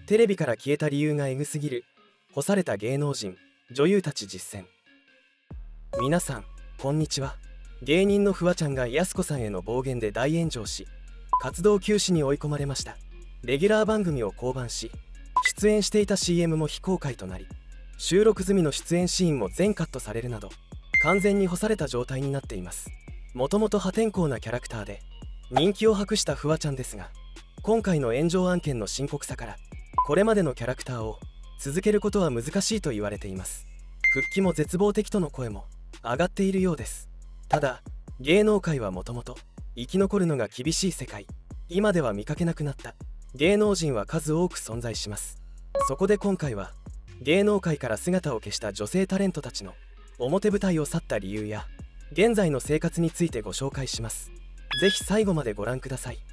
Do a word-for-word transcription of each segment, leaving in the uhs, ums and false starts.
テレビから消えた理由がエグすぎる干された芸能人女優たち実践。皆さんこんにちは。芸人のフワちゃんがやす子さんへの暴言で大炎上し、活動休止に追い込まれました。レギュラー番組を降板し、出演していた シーエム も非公開となり、収録済みの出演シーンも全カットされるなど、完全に干された状態になっています。もともと破天荒なキャラクターで人気を博したフワちゃんですが、今回の炎上案件の深刻さから、これまでのキャラクターを続けることは難しいと言われています。復帰も絶望的との声も上がっているようです。ただ芸能界はもともと生き残るのが厳しい世界。今では見かけなくなった芸能人は数多く存在します。そこで今回は芸能界から姿を消した女性タレントたちの表舞台を去った理由や現在の生活についてご紹介します。ぜひ最後までご覧ください。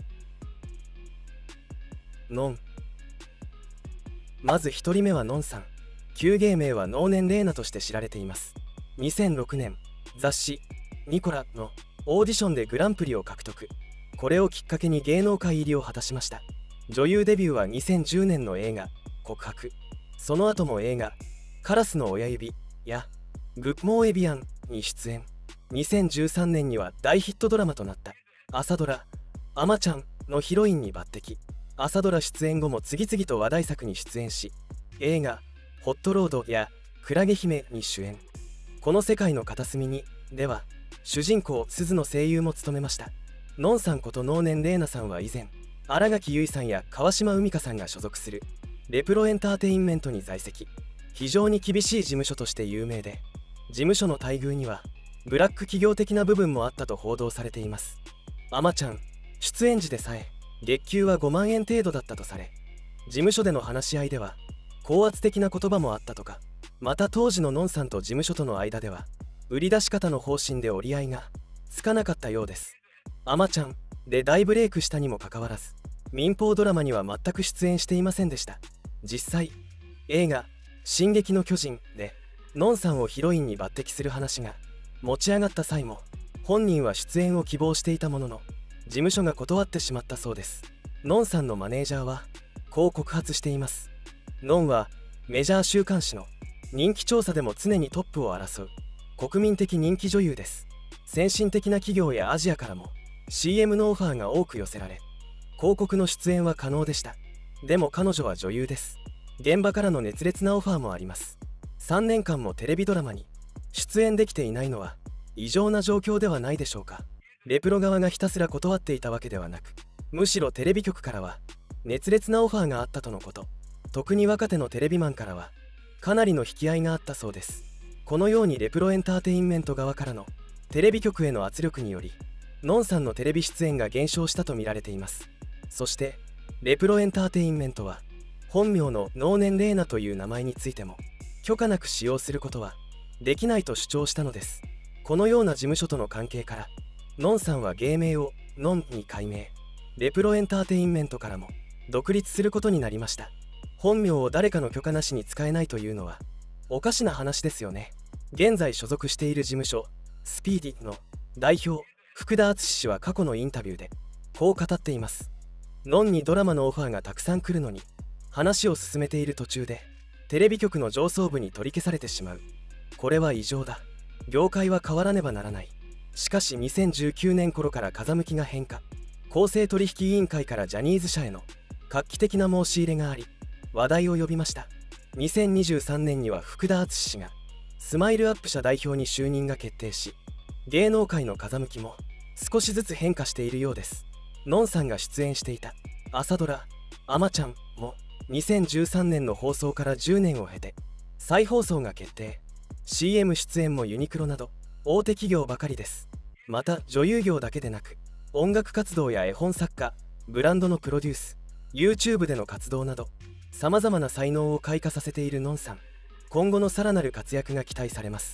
のん。まずひとりめはのんさん。旧芸名は能年玲奈として知られています。にせんろくねん雑誌「ニコラ」のオーディションでグランプリを獲得。これをきっかけに芸能界入りを果たしました。女優デビューはにせんじゅうねんの映画「告白」、その後も映画「カラスの親指」や「グッモーエビアン」に出演。にせんじゅうさんねんには大ヒットドラマとなった朝ドラ「あまちゃん」のヒロインに抜擢。朝ドラ出演後も次々と話題作に出演し、映画「ホットロード」や「クラゲ姫」に主演。この世界の片隅にでは主人公鈴の声優も務めました。のんさんこと能年玲奈さんは以前、新垣結衣さんや川島海荷さんが所属するレプロエンターテインメントに在籍。非常に厳しい事務所として有名で、事務所の待遇にはブラック企業的な部分もあったと報道されています。あまちゃん出演時でさえ月給はごまんえん程度だったとされ、事務所での話し合いでは高圧的な言葉もあったとか。また当時ののんさんと事務所との間では売り出し方の方針で折り合いがつかなかったようです。あまちゃんで大ブレイクしたにもかかわらず、民放ドラマには全く出演していませんでした。実際映画「進撃の巨人」でのんさんをヒロインに抜擢する話が持ち上がった際も、本人は出演を希望していたものの事務所が断ってしまったそうです。のんさんのマネージャーはこう告発しています。のんはメジャー週刊誌の人気調査でも常にトップを争う国民的人気女優です。先進的な企業やアジアからも シーエム のオファーが多く寄せられ、広告の出演は可能でした。でも彼女は女優です。現場からの熱烈なオファーもあります。さんねんかんもテレビドラマに出演できていないのは異常な状況ではないでしょうか。レプロ側がひたすら断っていたわけではなく、むしろテレビ局からは熱烈なオファーがあったとのこと。特に若手のテレビマンからはかなりの引き合いがあったそうです。このようにレプロエンターテインメント側からのテレビ局への圧力により、のんさんのテレビ出演が減少したとみられています。そしてレプロエンターテインメントは本名の能年玲奈という名前についても許可なく使用することはできないと主張したのです。このような事務所との関係から、のんさんは芸名をのんに改名。レプロエンターテインメントからも独立することになりました。本名を誰かの許可なしに使えないというのはおかしな話ですよね。現在所属している事務所スピーディの代表福田敦氏は過去のインタビューでこう語っています。のんにドラマのオファーがたくさん来るのに、話を進めている途中でテレビ局の上層部に取り消されてしまう。これは異常だ。業界は変わらねばならない。しかしにせんじゅうきゅうねん頃から風向きが変化。公正取引委員会からジャニーズ社への画期的な申し入れがあり、話題を呼びました。にせんにじゅうさんねんには福田敦氏がスマイルアップ社代表に就任が決定し、芸能界の風向きも少しずつ変化しているようです。のんさんが出演していた朝ドラ「あまちゃん」もにせんじゅうさんねんの放送からじゅうねんを経て再放送が決定。 シーエム 出演もユニクロなど大手企業ばかりです。また女優業だけでなく、音楽活動や絵本作家、ブランドのプロデュース、 YouTube での活動などさまざまな才能を開花させているのんさん。今後のさらなる活躍が期待されます。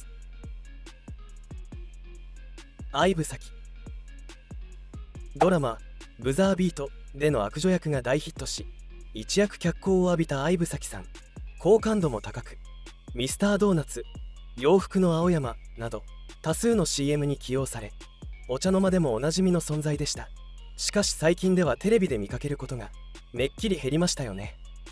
相武咲。ドラマ「ブザービート」での悪女役が大ヒットし、一躍脚光を浴びた相武咲さん。好感度も高く、ミスタードーナツ、洋服の青山など多数の シーエム に起用され、お茶の間でもおなじみの存在でした。しかし最近ではテレビで見かけることがめっきり減りましたよね。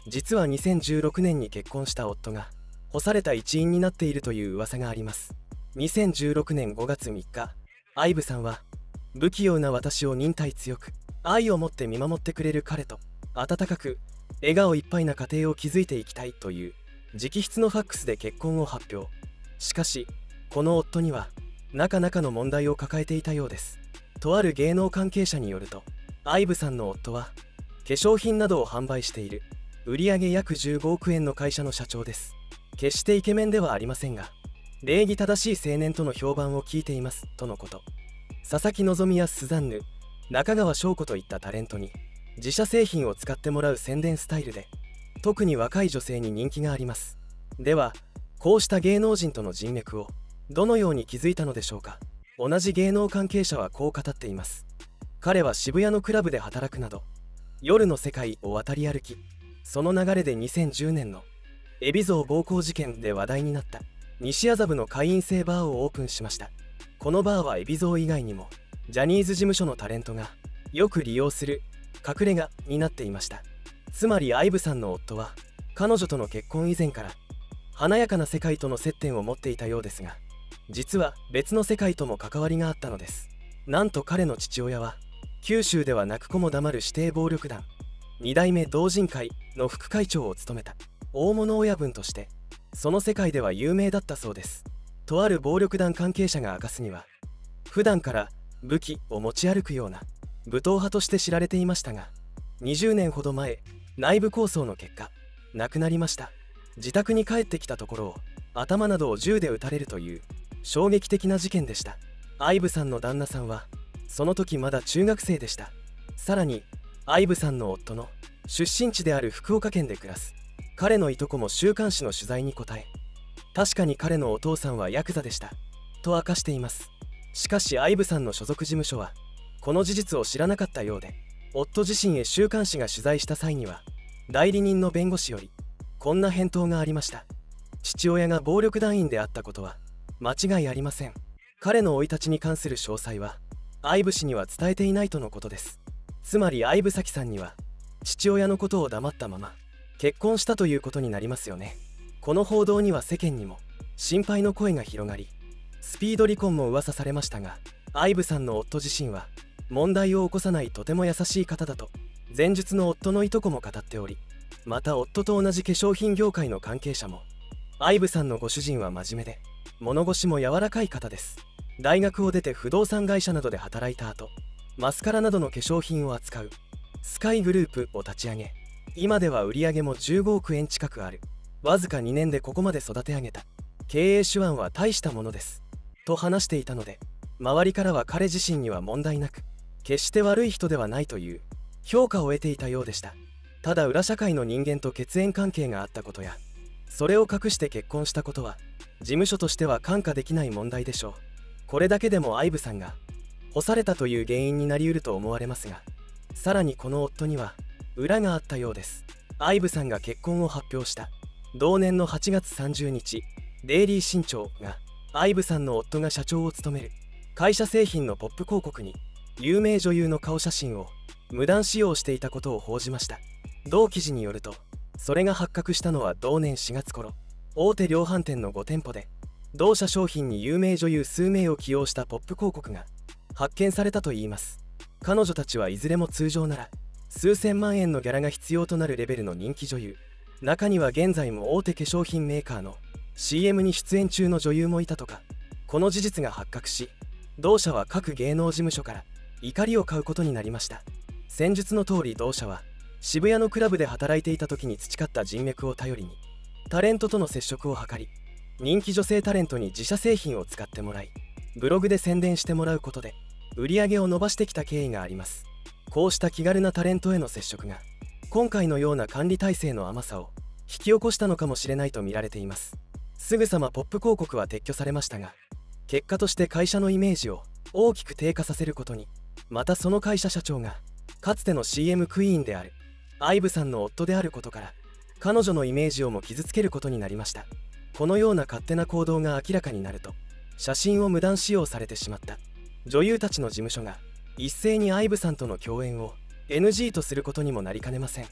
実はにせんじゅうろくねんに結婚した夫が干された一因になっているという噂があります。にせんじゅうろくねんごがつみっか、アイブさんは不器用な私を忍耐強く愛を持って見守ってくれる彼と温かく笑顔いっぱいな家庭を築いていきたいという直筆のファックスで結婚を発表。しかしこの夫にはなかなかの問題を抱えていたようです。とある芸能関係者によると、アイブさんの夫は化粧品などを販売している売上約じゅうごおくえんの会社の社長です。決してイケメンではありませんが、礼儀正しい青年との評判を聞いていますとのこと。佐々木希やスザンヌ、中川翔子といったタレントに自社製品を使ってもらう宣伝スタイルで、特に若い女性に人気があります。ではこうした芸能人との人脈をどのように築いたのでしょうか。同じ芸能関係者はこう語っています。彼は渋谷のクラブで働くなど夜の世界を渡り歩き、その流れでにせんじゅうねんの海老蔵暴行事件で話題になった西麻布の会員制バーをオープンしました。このバーは海老蔵以外にもジャニーズ事務所のタレントがよく利用する隠れ家になっていました。つまりアイブさんの夫は彼女との結婚以前から華やかな世界との接点を持っていたようですが、実は別の世界とも関わりがあったのです。なんと彼の父親は九州では泣く子も黙る指定暴力団に代目同人会の副会長を務めた大物親分としてその世界では有名だったそうです。とある暴力団関係者が明かすには、普段から武器を持ち歩くような武闘派として知られていましたが、にじゅうねんほど前内部抗争の結果亡くなりました。自宅に帰ってきたところを頭などを銃で撃たれるという衝撃的な事件でした。アイブさんの旦那さんはその時まだ中学生でした。さらにアイブさんの夫の出身地である福岡県で暮らす彼のいとこも週刊誌の取材に答え、確かに彼のお父さんはヤクザでしたと明かしています。しかしアイブさんの所属事務所はこの事実を知らなかったようで、夫自身へ週刊誌が取材した際には代理人の弁護士よりこんな返答がありました。父親が暴力団員であったことは間違いありません。彼の生い立ちに関する詳細はアイブ氏には伝えていないとのことです。つまりアイブ咲さんには父親のことを黙ったまま結婚したということになりますよね。この報道には世間にも心配の声が広がり、スピード離婚も噂されましたが、アイブさんの夫自身は問題を起こさないとても優しい方だと前述の夫のいとこも語っており、また夫と同じ化粧品業界の関係者も、アイブさんのご主人は真面目で物腰も柔らかい方です。大学を出て不動産会社などで働いた後、マスカラなどの化粧品を扱うスカイグループを立ち上げ、今では売り上げもじゅうごおくえん近くある。わずかにねんでここまで育て上げた経営手腕は大したものですと話していたので、周りからは彼自身には問題なく決して悪い人ではないという評価を得ていたようでした。ただ裏社会の人間と血縁関係があったことや、それを隠して結婚したことは事務所としては看過できない問題でしょう。これだけでもアイブさんが干されたという原因になりうると思われますが、さらにこの夫には裏があったようです。アイブさんが結婚を発表した同年のはちがつさんじゅうにち、デイリー新潮がアイブさんの夫が社長を務める会社製品のポップ広告に有名女優の顔写真を無断使用していたことを報じました。同記事によると、それが発覚したのは同年しがつ頃、大手量販店のごてんぽで同社商品に有名女優数名を起用したポップ広告が発見されたといいます。彼女たちはいずれも通常なら数千万円のギャラが必要となるレベルの人気女優、中には現在も大手化粧品メーカーの シーエム に出演中の女優もいたとか。この事実が発覚し、同社は各芸能事務所から怒りを買うことになりました。先述の通り同社は渋谷のクラブで働いていた時に培った人脈を頼りにタレントとの接触を図り、人気女性タレントに自社製品を使ってもらい、ブログで宣伝してもらうことで売り上げを伸ばしてきた経緯があります。こうした気軽なタレントへの接触が今回のような管理体制の甘さを引き起こしたのかもしれないと見られています。すぐさまポップ広告は撤去されましたが、結果として会社のイメージを大きく低下させることに、またその会社社長がかつての シーエム クイーンであるアイブさんの夫であることから彼女のイメージをも傷つけることになりました。このような勝手な行動が明らかになると、写真を無断使用されてしまった女優たちの事務所が一斉にアイブさんとの共演を エヌジー とすることにもなりかねません。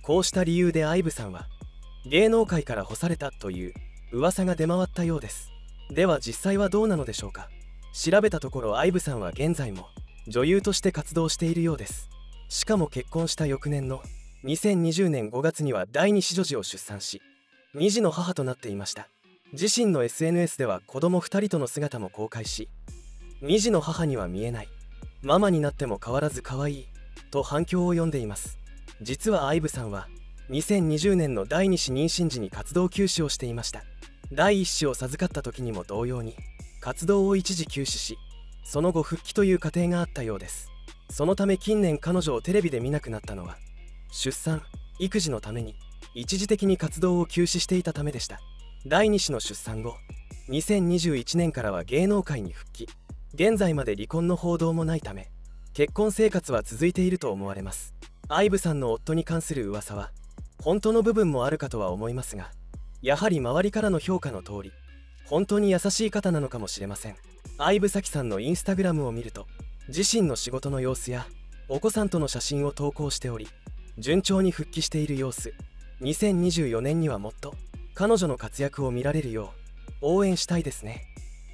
こうした理由でアイブさんは芸能界から干されたという噂が出回ったようです。では実際はどうなのでしょうか。調べたところ、アイブさんは現在も女優として活動しているようです。しかも結婚した翌年のにせんにじゅうねんごがつには第二子女児を出産し、に児の母となっていました。自身の エスエヌエス では子供ふたりとの姿も公開し、に児の母には見えない、ママになっても変わらず可愛いと反響を呼んでいます。実はアイブさんはにせんにじゅうねんの第二子妊娠時に活動休止をしていました。第一子を授かった時にも同様に活動を一時休止し、その後復帰という過程があったようです。そのため近年彼女をテレビで見なくなったのは出産・育児のために一時的に活動を休止していたためでした。第二子の出産後、にせんにじゅういちねんからは芸能界に復帰。現在まで離婚の報道もないため結婚生活は続いていると思われます。アイブさんの夫に関する噂は本当の部分もあるかとは思いますが、やはり周りからの評価の通り本当に優しい方なのかもしれません。相武咲さんのインスタグラムを見ると、自身の仕事の様子やお子さんとの写真を投稿しており、順調に復帰している様子。にせんにじゅうよねんにはもっと彼女の活躍を見られるよう応援したいですね。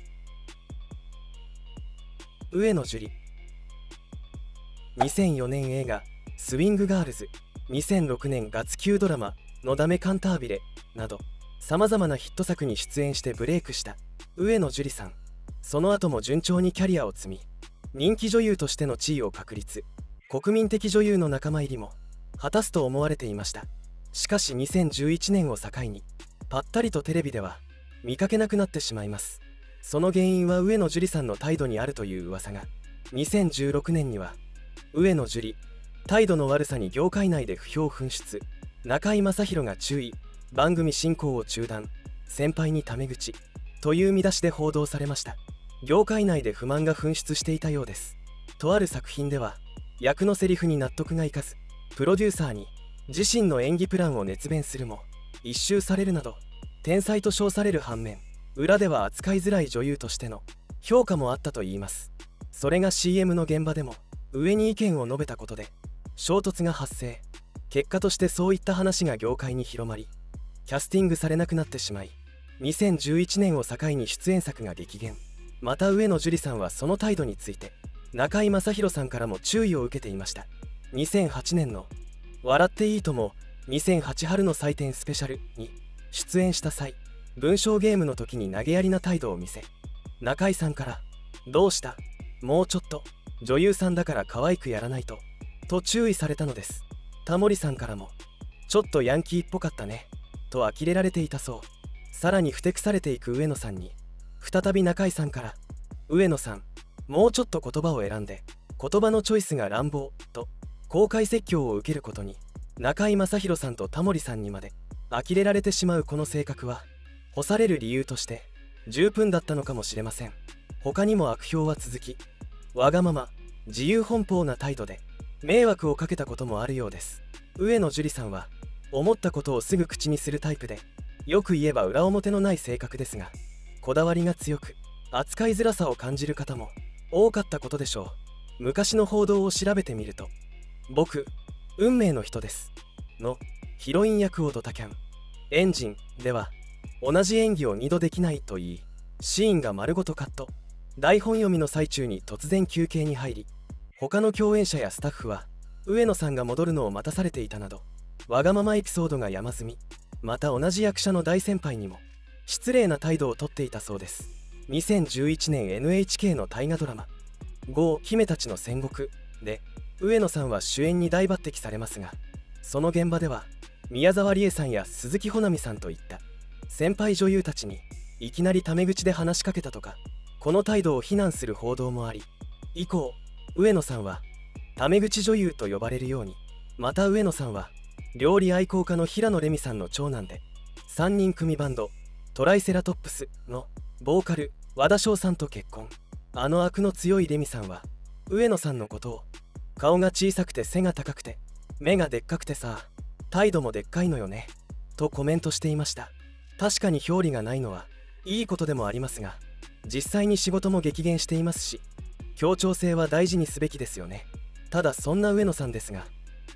上野樹里。にせんよねん映画「スウィングガールズ」、にせんろくねん月きゅうドラマ「のだめカンタービレ」などさまざまなヒット作に出演してブレイクした上野樹里さん。その後も順調にキャリアを積み、人気女優としての地位を確立、国民的女優の仲間入りも果たすと思われていました。しかしにせんじゅういちねんを境にぱったりとテレビでは見かけなくなってしまいます。その原因は上野樹里さんの態度にあるという噂が、にせんじゅうろくねんには上野樹里態度の悪さに業界内で不評噴出、中居正広が注意、番組進行を中断、先輩にタメ口という見出しで報道されました。業界内で不満が噴出していたようです。とある作品では役のセリフに納得がいかず、プロデューサーに自身の演技プランを熱弁するも一蹴されるなど、天才と称される反面、裏では扱いづらい女優としての評価もあったといいます。それが シーエム の現場でも上に意見を述べたことで衝突が発生。結果としてそういった話が業界に広まり、キャスティングされなくなってしまい、にせんじゅういちねんを境に出演作が激減。また上野樹里さんはその態度について中居正広さんからも注意を受けていました。にせんはちねんの「笑っていいともにせんはち春の祭典スペシャル」に出演した際、文章ゲームの時に投げやりな態度を見せ、中居さんから「どうした、もうちょっと女優さんだから可愛くやらないと」と注意されたのです。タモリさんからも「ちょっとヤンキーっぽかったね」と呆れられていたそう。さらにふてくされていく上野さんに再び中居さんから「上野さん、もうちょっと言葉を選んで、言葉のチョイスが乱暴」と公開説教を受けることに、中居正広さんとタモリさんにまで呆れられてしまうこの性格は、干される理由として十分だったのかもしれません。他にも悪評は続き、わがまま自由奔放な態度で迷惑をかけたこともあるようです。上野樹里さんは思ったことをすぐ口にするタイプで、よく言えば裏表のない性格ですが、こだわりが強く扱いづらさを感じる方も多かったことでしょう。昔の報道を調べてみると「僕、運命の人です」のヒロイン役をドタキャン、エンジンでは同じ演技をにどできないといい、シーンが丸ごとカット、台本読みの最中に突然休憩に入り、他の共演者やスタッフは上野さんが戻るのを待たされていたなど、わがままエピソードが山積み。また同じ役者の大先輩にも失礼な態度をとっていたそうです。にせんじゅういちねん エヌエイチケー の大河ドラマ「ゴー姫たちの戦国」で上野さんは主演に大抜擢されますが、その現場では宮沢りえさんや鈴木保奈美さんといった先輩女優たちにいきなりタメ口で話しかけたとか、この態度を非難する報道もあり、以降上野さんはタメ口女優と呼ばれるように。また上野さんは料理愛好家の平野レミさんの長男で、さんにん組バンドトライセラトップスのボーカル和田翔さんと結婚。あの悪の強いレミさんは上野さんのことを顔が小さくて背が高くて目がでっかくてさ、態度もでっかいのよねとコメントしていました。確かに表裏がないのはいいことでもありますが、実際に仕事も激減していますし、協調性は大事にすべきですよね。ただそんな上野さんですが、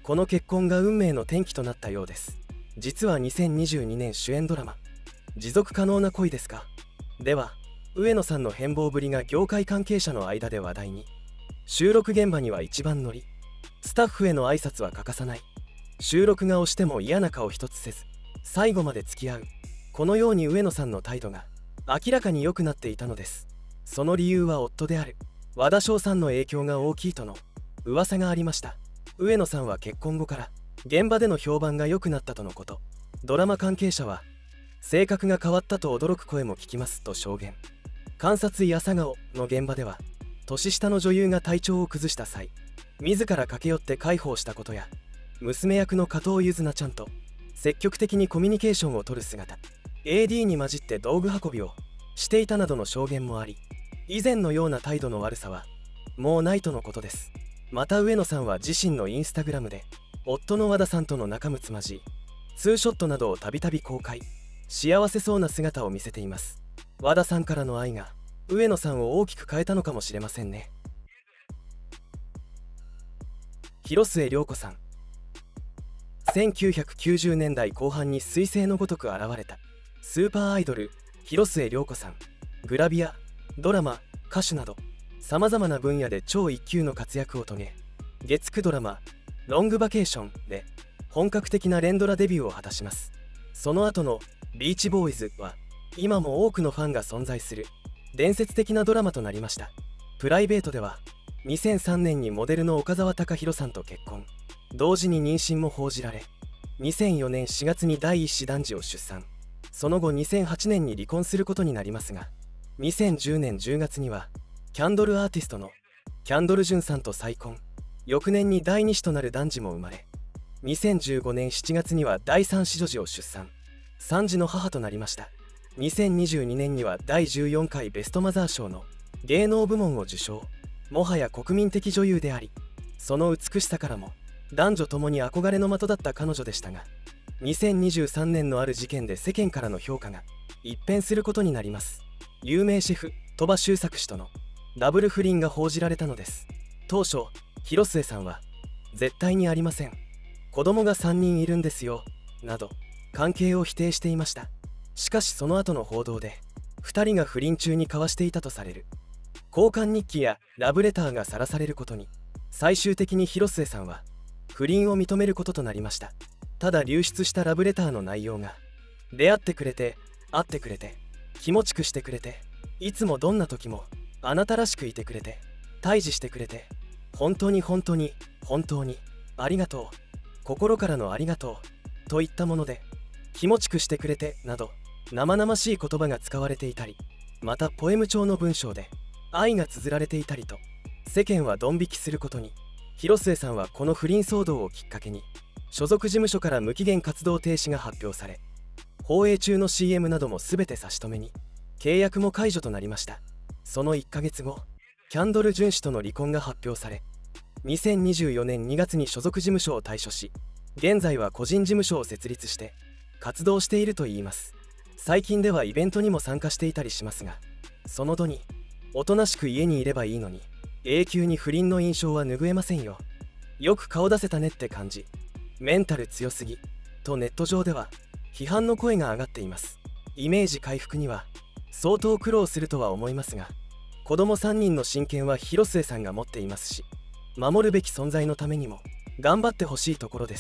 この結婚が運命の転機となったようです。実はにせんにじゅうにねん主演ドラマ「持続可能な恋ですか?」では上野さんの変貌ぶりが業界関係者の間で話題に。収録現場には一番乗り、スタッフへの挨拶は欠かさない、収録が押しても嫌な顔一つせず最後まで付き合う、このように上野さんの態度が明らかに良くなっていたのです。その理由は夫である和田翔さんの影響が大きいとの噂がありました。上野さんは結婚後から現場での評判が良くなったとのこと。ドラマ関係者は性格が変わったと驚く声も聞きますと証言。監察医朝顔の現場では年下の女優が体調を崩した際、自ら駆け寄って介抱したことや、娘役の加藤柚奈ちゃんと積極的にコミュニケーションをとる姿、 エーディー に混じって道具運びをしていたなどの証言もあり、以前のような態度の悪さはもうないとのことです。また上野さんは自身のインスタグラムで夫の和田さんとの仲睦まじいツーショットなどをたびたび公開、幸せそうな姿を見せています。和田さんからの愛が上野さんを大きく変えたのかもしれませんね。広末涼子さん。せんきゅうひゃくきゅうじゅうねんだいこう半に彗星のごとく現れたスーパーアイドル広末涼子さん。グラビア、ドラマ、歌手などさまざまな分野で超一級の活躍を遂げ、月くドラマ「ロングバケーション」で本格的な連ドラデビューを果たします。その後の「ビーチボーイズ」は今も多くのファンが存在する伝説的なドラマとなりました。プライベートではにせんさんねんにモデルの岡澤貴博さんと結婚、同時に妊娠も報じられ、にせんよねんしがつに第一子男児を出産。その後にせんはちねんに離婚することになりますが、にせんじゅうねんじゅうがつにはキャンドルアーティストのキャンドル・ジュンさんと再婚、翌年に第二子となる男児も生まれ、にせんじゅうごねんしちがつには第三子女児を出産、さん児の母となりました。にせんにじゅうにねんにはだいじゅうよんかいベストマザー賞の芸能部門を受賞。もはや国民的女優であり、その美しさからも男女ともに憧れの的だった彼女でしたが、にせんにじゅうさんねんのある事件で世間からの評価が一変することになります。有名シェフ鳥羽周作氏とのダブル不倫が報じられたのです。当初広末さんは絶対にありません、子供がさんにんいるんですよなど関係を否定していました。しかしその後の報道でふたりが不倫中に交わしていたとされる交換日記やラブレターがさらされることに、最終的に広末さんは不倫を認めることとなりました。ただ流出したラブレターの内容が、出会ってくれて、会ってくれて、気持ちくしてくれて、いつもどんな時もあなたらしくいてくれて、対峙してくれて、本当に本当に本当にありがとう、心からのありがとうといったもので、気持ちくしてくれてなど生々しい言葉が使われていたり、またポエム調の文章で愛が綴られていたりと、世間はドン引きすることに。広末さんはこの不倫騒動をきっかけに所属事務所から無期限活動停止が発表され、放映中の シーエム なども全て差し止めに、契約も解除となりました。そのいっかげつご、キャンドル・ジュン氏との離婚が発表され、にせんにじゅうよねんにがつに所属事務所を退所し、現在は個人事務所を設立して活動しているといいます。最近ではイベントにも参加していたりしますが、その度におとなしく家にいればいいのに、永久に不倫の印象は拭えませんよ。よく顔出せたねって感じ、メンタル強すぎとネット上では批判の声が上がっています。イメージ回復には相当苦労するとは思いますが、子供さんにんの親権は広末さんが持っていますし、守るべき存在のためにも頑張ってほしいところです。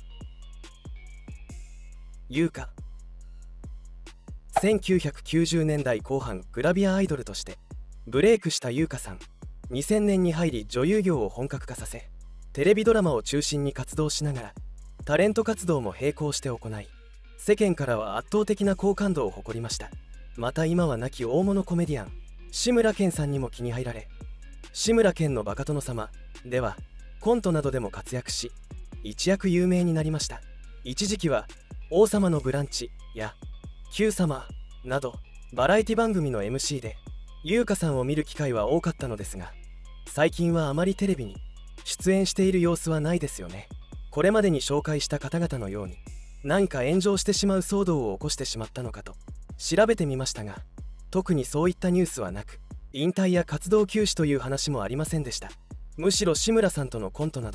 優香。せんきゅうひゃくきゅうじゅうねんだいこう半グラビアアイドルとしてブレイクした優香さん。にせんねんに入り女優業を本格化させ、テレビドラマを中心に活動しながらタレント活動も並行して行い、世間からは圧倒的な好感度を誇りました。また今は亡き大物コメディアン志村けんさんにも気に入られ、志村けんのバカ殿様ではコントなどでも活躍し、一躍有名になりました。一時期は王様のブランチや Q 様などバラエティ番組の エムシー で優香さんを見る機会は多かったのですが、最近はあまりテレビに出演している様子はないですよね。これまでに紹介した方々のように何か炎上してしまう騒動を起こしてしまったのかと調べてみましたが、特にそういったニュースはなく、引退や活動休止という話もありませんでした。むしろ志村さんとのコントなど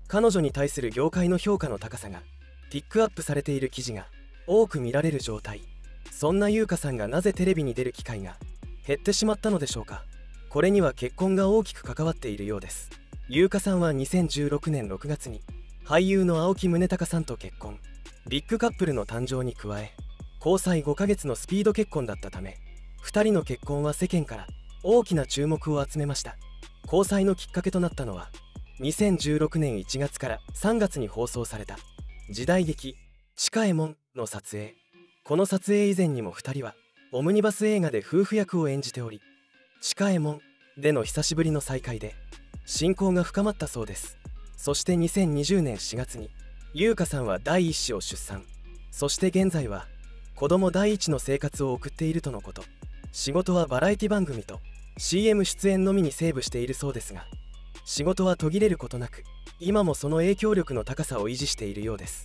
彼女に対する業界の評価の高さがピックアップされている記事が多く見られる状態。そんな優香さんがなぜテレビに出る機会が減ってしまったのでしょうか。これには結婚が大きく関わっているようです。優香さんはにせんじゅうろくねんろくがつに俳優の青木宗隆さんと結婚。ビッグカップルの誕生に加え、交際ごかげつのスピード結婚だったため、ふたりの結婚は世間から大きな注目を集めました。交際のきっかけとなったのはにせんじゅうろくねんいちがつからさんがつに放送された時代劇「チカエモン」の撮影。この撮影以前にもふたりはオムニバス映画で夫婦役を演じており、チカエモンでの久しぶりの再会で親交が深まったそうです。そしてにせんにじゅうねんしがつに優香さんは第一子を出産。そして現在は子供第一の生活を送っているとのこと。仕事はバラエティ番組と シーエム 出演のみにセーブしているそうですが、仕事は途切れることなく今もその影響力の高さを維持しているようです。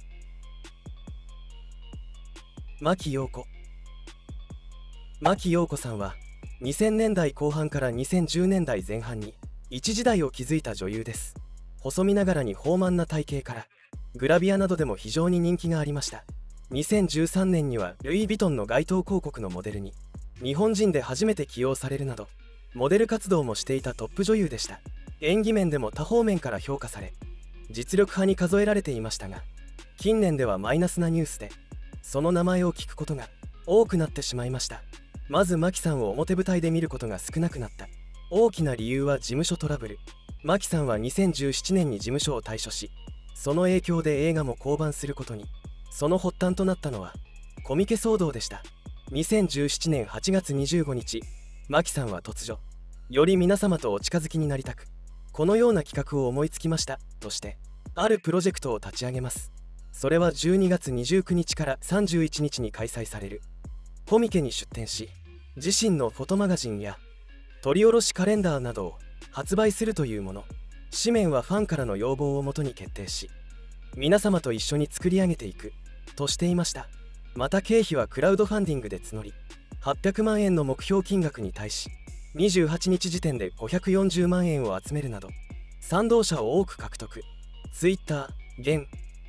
牧陽子。牧陽子さんはにせんねんだいこう半からにせんじゅうねんだいぜん半に一時代を築いた女優です。細身ながらに豊満な体型からグラビアなどでも非常に人気がありました。にせんじゅうさんねんにはルイ・ヴィトンの街頭広告のモデルに日本人で初めて起用されるなどモデル活動もしていたトップ女優でした。演技面でも多方面から評価され実力派に数えられていましたが、近年ではマイナスなニュースでその名前を聞くことが多くなってしまいました。まず牧さんを表舞台で見ることが少なくなった大きな理由は事務所トラブル。牧さんはにせんじゅうななねんに事務所を退所し、その影響で映画も降板することに。その発端となったのはコミケ騒動でした。にせんじゅうななねんはちがつにじゅうごにち、牧さんは突如より皆様とお近づきになりたく、このような企画を思いつきましたとしてあるプロジェクトを立ち上げます。それはじゅうにがつにじゅうくにちからさんじゅういちにちに開催されるコミケに出展し、自身のフォトマガジンや取り下ろしカレンダーなどを発売するというもの。紙面はファンからの要望をもとに決定し、皆様と一緒に作り上げていくとしていました。また経費はクラウドファンディングで募り、はっぴゃくまんえんの目標金額に対しにじゅうはちにち時点でごひゃくよんじゅうまんえんを集めるなど賛同者を多く獲得。 Twitter 現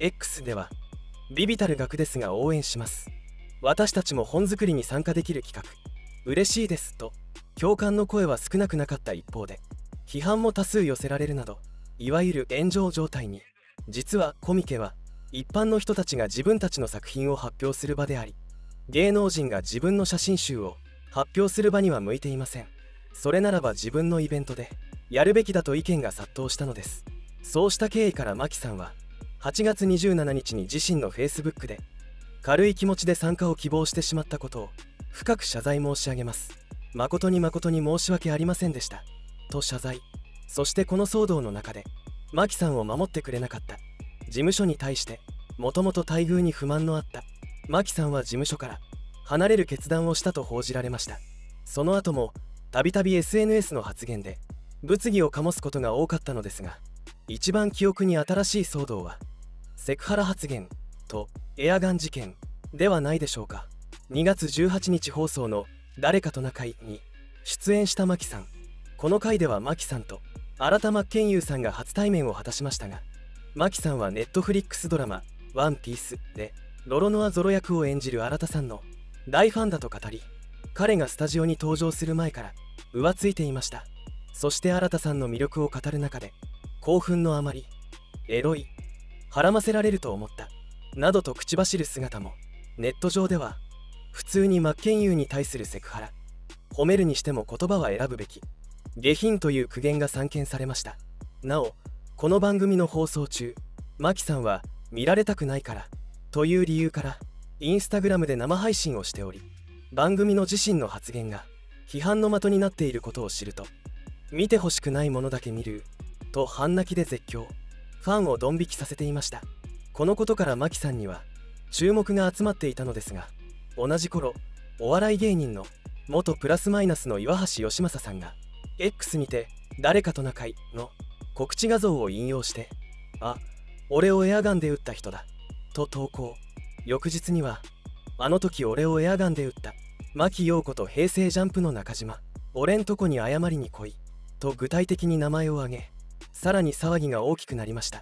X では微々たる額ですが応援します、私たちも本作りに参加できる企画嬉しいですと共感の声は少なくなかった一方で、批判も多数寄せられるなどいわゆる炎上状態に。実はコミケは一般の人たちが自分たちの作品を発表する場であり、芸能人が自分の写真集を発表する場には向いていません。それならば自分のイベントでやるべきだと意見が殺到したのです。そうした経緯から牧さんははちがつにじゅうしちにちに自身の フェイスブック で軽い気持ちで参加を希望してしまったことを深く謝罪申し上げます。誠に誠に申し訳ありませんでしたと謝罪。そしてこの騒動の中で牧さんを守ってくれなかった事務所に対してもともと待遇に不満のあった牧さんは事務所から離れる決断をしたと報じられました。その後もたびたび エスエヌエス の発言で物議を醸すことが多かったのですが、一番記憶に新しい騒動はセクハラ発言とエアガン事件ではないでしょうか。にがつじゅうはちにち放送の「誰かと仲いい」に出演した牧さん。この回では牧さんと新田真剣佑さんが初対面を果たしましたが、牧さんはネットフリックスドラマ「ワンピースでロロノア・ゾロ役を演じる新田さんの大ファンだと語り、彼がスタジオに登場する前から浮ついていました。そして新田さんの魅力を語る中で興奮のあまりエロい、孕ませられると思ったなどと口走る姿もネット上では普通に真剣佑に対するセクハラ、褒めるにしても言葉は選ぶべき、下品という苦言が散見されました。なおこの番組の放送中、牧さんは見られたくないからという理由からインスタグラムで生配信をしており、番組の自身の発言が批判の的になっていることを知ると、見てほしくないものだけ見ると半泣きで絶叫、ファンをドン引きさせていました。このことから牧さんには注目が集まっていたのですが、同じ頃お笑い芸人の元プラスマイナスの岩橋義正さんが X にて「誰かと仲いい」の告知画像を引用して「あ、俺をエアガンで撃った人だ」と投稿。翌日には「あの時俺をエアガンで撃った牧陽子と平成ジャンプの中島、俺んとこに謝りに来い」と具体的に名前を挙げ、さらに騒ぎが大きくなりました。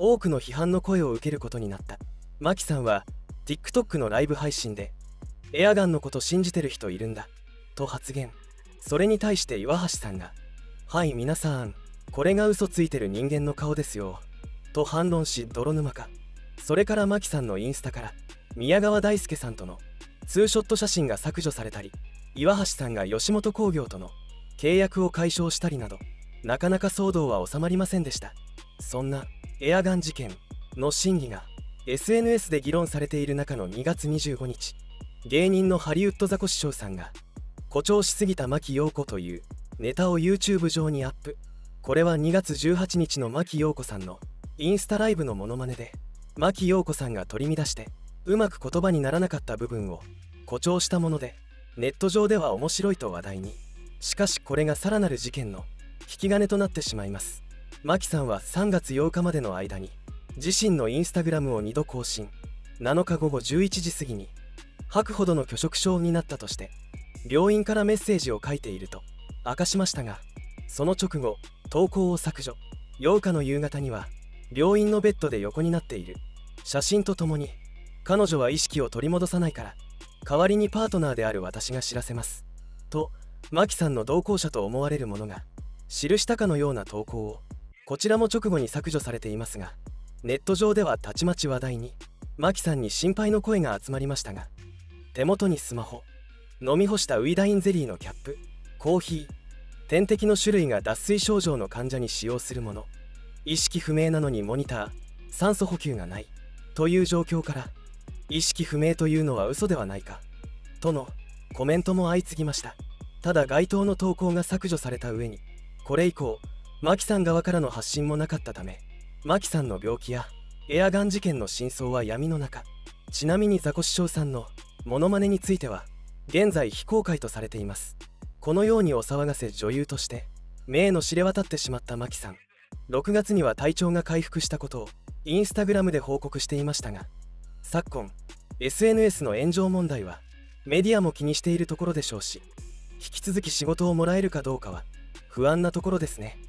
多くの批判の声を受けることになった。マキさんは TikTok のライブ配信でエアガンのこと信じてる人いるんだと発言。それに対して岩橋さんがはい皆さんこれが嘘ついてる人間の顔ですよと反論し泥沼化。それからマキさんのインスタから宮川大輔さんとのツーショット写真が削除されたり、岩橋さんが吉本興業との契約を解消したりなど、なかなか騒動は収まりませんでした。そんなエアガン事件の真偽が エスエヌエス で議論されている中のにがつにじゅうごにち、芸人のハリウッドザコシショウさんが誇張しすぎた牧陽子というネタを YouTube 上にアップ。これはにがつじゅうはちにちの牧陽子さんのインスタライブのモノマネで、牧陽子さんが取り乱してうまく言葉にならなかった部分を誇張したもので、ネット上では面白いと話題に。しかしこれがさらなる事件の引き金となってしまいます。牧さんはさんがつようかまでの間に自身のインスタグラムをにど更新。なのかごごじゅういちじ過ぎに吐くほどの拒食症になったとして病院からメッセージを書いていると明かしましたが、その直後投稿を削除。ようかの夕方には病院のベッドで横になっている写真とともに、彼女は意識を取り戻さないから代わりにパートナーである私が知らせますと牧さんの同行者と思われる者が記したかのような投稿を、こちらも直後に削除されていますが、ネット上ではたちまち話題に。牧さんに心配の声が集まりましたが、手元にスマホ、飲み干したウイダインゼリーのキャップ、コーヒー、点滴の種類が脱水症状の患者に使用するもの、意識不明なのにモニター、酸素補給がないという状況から、意識不明というのは嘘ではないかとのコメントも相次ぎました。ただ該当の投稿が削除された上に、これ以降牧さん側からの発信もなかったため、牧さんの病気やエアガン事件の真相は闇の中。ちなみにザコシショウさんのモノマネについては現在非公開とされています。このようにお騒がせ女優として名の知れ渡ってしまった牧さん、ろくがつには体調が回復したことをインスタグラムで報告していましたが、昨今 エスエヌエス の炎上問題はメディアも気にしているところでしょうし、引き続き仕事をもらえるかどうかは不安なところですね。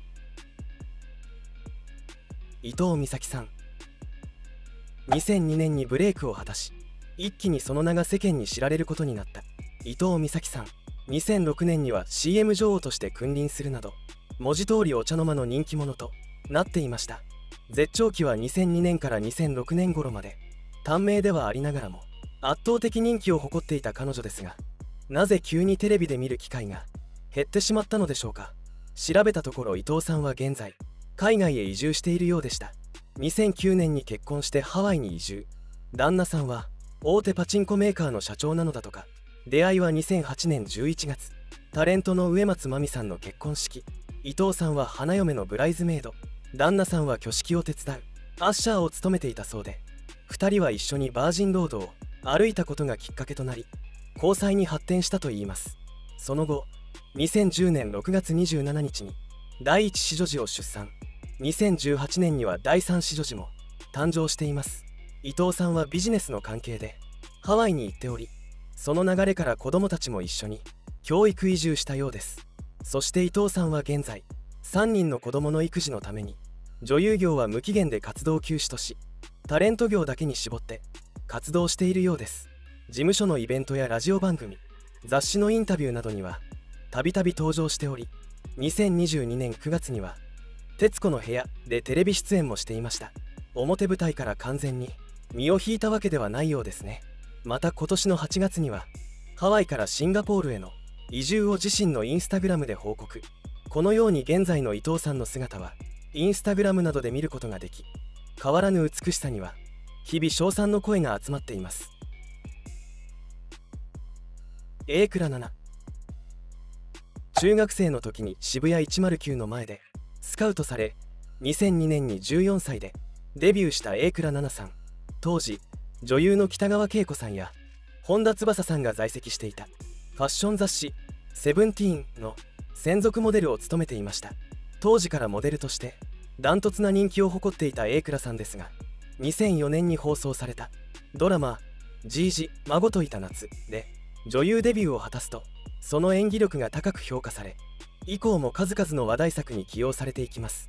伊藤美咲さん、にせんにねんにブレイクを果たし、一気にその名が世間に知られることになった伊藤美咲さん。にせんろくねんには シーエム 女王として君臨するなど、文字通りお茶の間の人気者となっていました。絶頂期はにせんにねんからにせんろくねん頃まで短命ではありながらも圧倒的人気を誇っていた彼女ですが、なぜ急にテレビで見る機会が減ってしまったのでしょうか。調べたところ伊藤さんは現在海外へ移住しているようでした。にせんきゅうねんに結婚してハワイに移住。旦那さんは大手パチンコメーカーの社長なのだとか。出会いはにせんはちねんじゅういちがつ、タレントの植松真美さんの結婚式。伊藤さんは花嫁のブライズメイド、旦那さんは挙式を手伝うアッシャーを務めていたそうで、ふたりは一緒にバージンロードを歩いたことがきっかけとなり交際に発展したといいます。その後にせんじゅうねんろくがつにじゅうしちにちに第一子女児を出産。にせんじゅうはちねんには第三子女児も誕生しています。伊藤さんはビジネスの関係でハワイに行っており、その流れから子供たちも一緒に教育移住したようです。そして伊藤さんは現在さんにんの子供の育児のために女優業は無期限で活動休止とし、タレント業だけに絞って活動しているようです。事務所のイベントやラジオ番組、雑誌のインタビューなどにはたびたび登場しており、にせんにじゅうにねんくがつには「徹子の部屋」でテレビ出演もしていました。表舞台から完全に身を引いたわけではないようですね。また今年のはちがつにはハワイからシンガポールへの移住を自身のインスタグラムで報告。このように現在の伊藤さんの姿はインスタグラムなどで見ることができ、変わらぬ美しさには日々称賛の声が集まっています。榮倉奈々、中学生の時に渋谷いちまるきゅうの前でスカウトされ、にせんにねんにじゅうよんさいでデビューした榮倉奈々さん。当時女優の北川景子さんや本田翼さんが在籍していたファッション雑誌「セブンティーン」の専属モデルを務めていました。当時からモデルとしてダントツな人気を誇っていた榮倉さんですが、にせんよねんに放送されたドラマ「じいじ孫といた夏」で女優デビューを果たすと、その演技力が高く評価され、以降も数々の話題作に起用されていきます。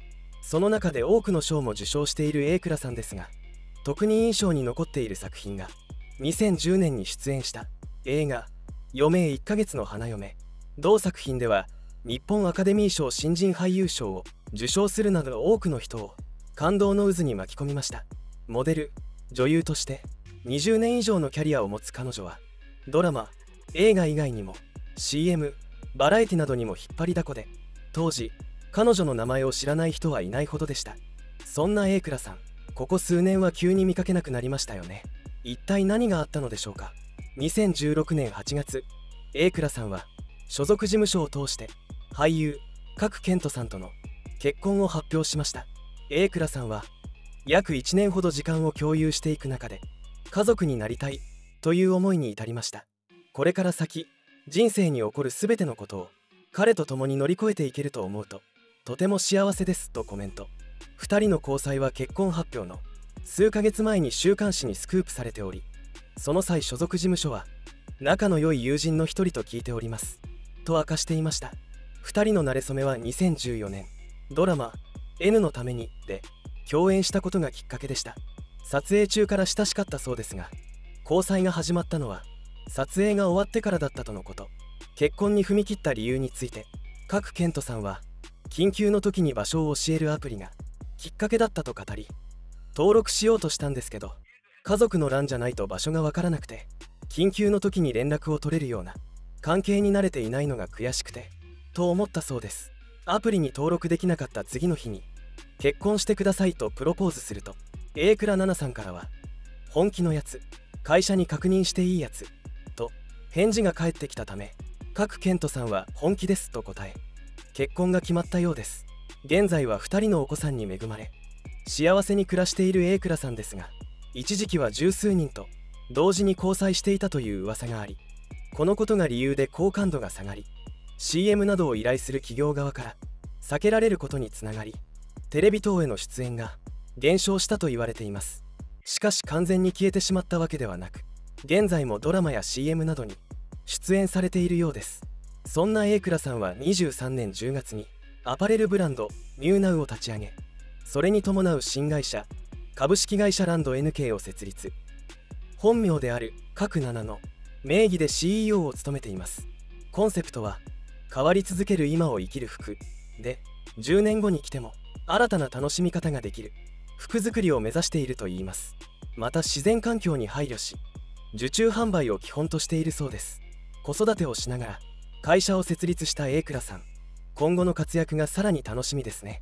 その中で多くの賞も受賞している榮倉さんですが、特に印象に残っている作品がにせんじゅうねんに出演した映画「余命いっかげつの花嫁」。同作品では日本アカデミー賞新人俳優賞を受賞するなど多くの人を感動の渦に巻き込みました。モデル、女優としてにじゅうねん以上のキャリアを持つ彼女はドラマ、映画以外にも シーエム、バラエティなどにも引っ張りだこで、当時彼女の名前を知らない人はいないほどでした。そんな榮倉さん、ここ数年は急に見かけなくなりましたよね。一体何があったのでしょうか。にせんじゅうろくねんはちがつ、榮倉さんは所属事務所を通して俳優賀来賢人さんとの結婚を発表しました。榮倉さんは約いちねんほど時間を共有していく中で、家族になりたいという思いに至りました。これから先人生に起こる全てのことを彼と共に乗り越えていけると思うととても幸せですとコメント。ふたりの交際は結婚発表の数ヶ月前に週刊誌にスクープされており、その際所属事務所は仲の良い友人の一人と聞いておりますと明かしていました。ふたりの馴れ初めはにせんじゅうよねんドラマ「N のために」で共演したことがきっかけでした。撮影中から親しかったそうですが、交際が始まったのは撮影が終わってからだったとのこと。結婚に踏み切った理由について賀来賢人さんは、緊急の時に場所を教えるアプリがきっかけだったと語り、登録しようとしたんですけど家族の欄じゃないと場所がわからなくて、緊急の時に連絡を取れるような関係に慣れていないのが悔しくてと思ったそうです。アプリに登録できなかった次の日に結婚してくださいとプロポーズすると、榮倉奈々さんからは本気のやつ、会社に確認していいやつと返事が返ってきたため、賀来賢人さんは本気ですと答え、結婚が決まったようです。現在はふたりのお子さんに恵まれ幸せに暮らしている榮倉さんですが、一時期は十数人と同時に交際していたという噂があり、このことが理由で好感度が下がり、 シーエム などを依頼する企業側から避けられることにつながり、テレビ等への出演が減少したと言われています。しかし完全に消えてしまったわけではなく、現在もドラマや シーエム などに出演されているようです。そんな榮倉さんはにじゅうさんねんじゅうがつにアパレルブランドミューナウを立ち上げ、それに伴う新会社株式会社ランド エヌケー を設立。本名である賀来奈々の名義で シーイーオー を務めています。コンセプトは変わり続ける今を生きる服で、じゅうねんごに来ても新たな楽しみ方ができる服作りを目指しているといいます。また自然環境に配慮し、受注販売を基本としているそうです。子育てをしながら会社を設立した榮倉さん、今後の活躍がさらに楽しみですね。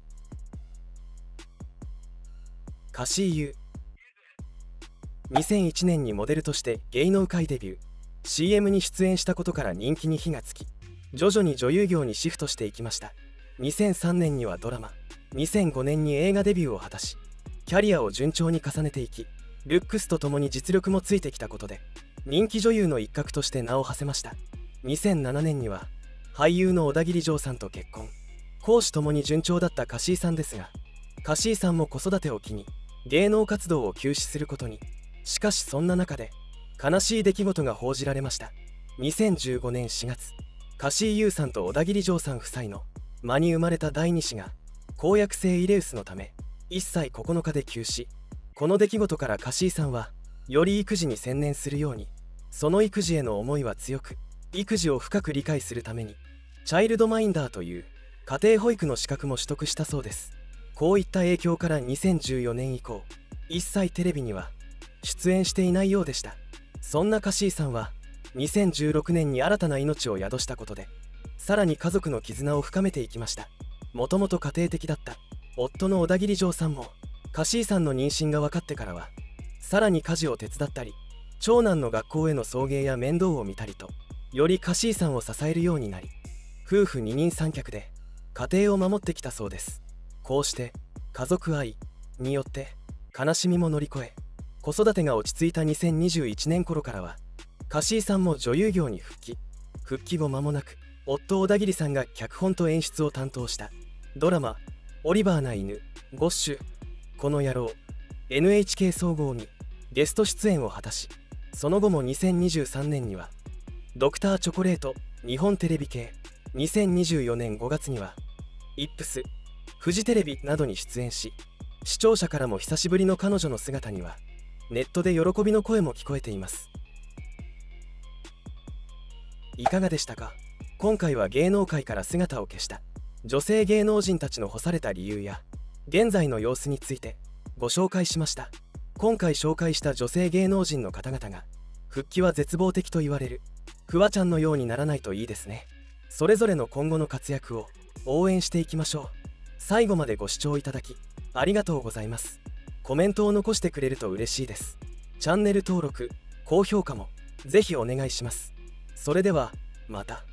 カシーユーにせんいちねんにモデルとして芸能界デビュー。 シーエム に出演したことから人気に火がつき、徐々に女優業にシフトしていきました。にせんさんねんにはドラマ、にせんごねんに映画デビューを果たし、キャリアを順調に重ねていき、ルックスとともに実力もついてきたことで人気女優の一角として名を馳せました。にせんななねんには俳優の小田切丈さんと結婚。公私ともに順調だったカシーさんですが、カシーさんも子育てを機に芸能活動を休止することに。しかしそんな中で悲しい出来事が報じられました。にせんじゅうごねんしがつ、カシーユーさんと小田切丈さん夫妻の間に生まれただいに子が公約性イレウスのためいっさいここのかで急死。この出来事からカシーさんはより育児に専念するように、その育児への思いは強く、育児を深く理解するためにチャイルドマインダーという家庭保育の資格も取得したそうです。こういった影響からにせんじゅうよねん以降一切テレビには出演していないようでした。そんなカシーさんはにせんじゅうろくねんに新たな命を宿したことで、さらに家族の絆を深めていきました。もともと家庭的だった夫の小田切丈さんもカシーさんの妊娠が分かってからはさらに家事を手伝ったり、長男の学校への送迎や面倒を見たりと、よりカシーさんを支えるようになり、夫婦二人三脚で家庭を守ってきたそうです。こうして家族愛によって悲しみも乗り越え、子育てが落ち着いたにせんにじゅういちねん頃からはカシーさんも女優業に復帰。復帰後間もなく夫小田切さんが脚本と演出を担当したドラマ「オリバーな犬ゴッシュこの野郎」エヌエイチケー 総合にゲスト出演を果たし、その後もにせんにじゅうさんねんにはドクターチョコレート日本テレビ系、にせんにじゅうよねんごがつにはイップスフジテレビなどに出演し、視聴者からも久しぶりの彼女の姿にはネットで喜びの声も聞こえています。いかがでしたか？今回は芸能界から姿を消した女性芸能人たちの干された理由や現在の様子についてご紹介しました。今回紹介した女性芸能人の方々が復帰は絶望的と言われるフワちゃんのようにならないといいですね。それぞれの今後の活躍を応援していきましょう。最後までご視聴いただきありがとうございます。コメントを残してくれると嬉しいです。チャンネル登録、高評価もぜひお願いします。それではまた。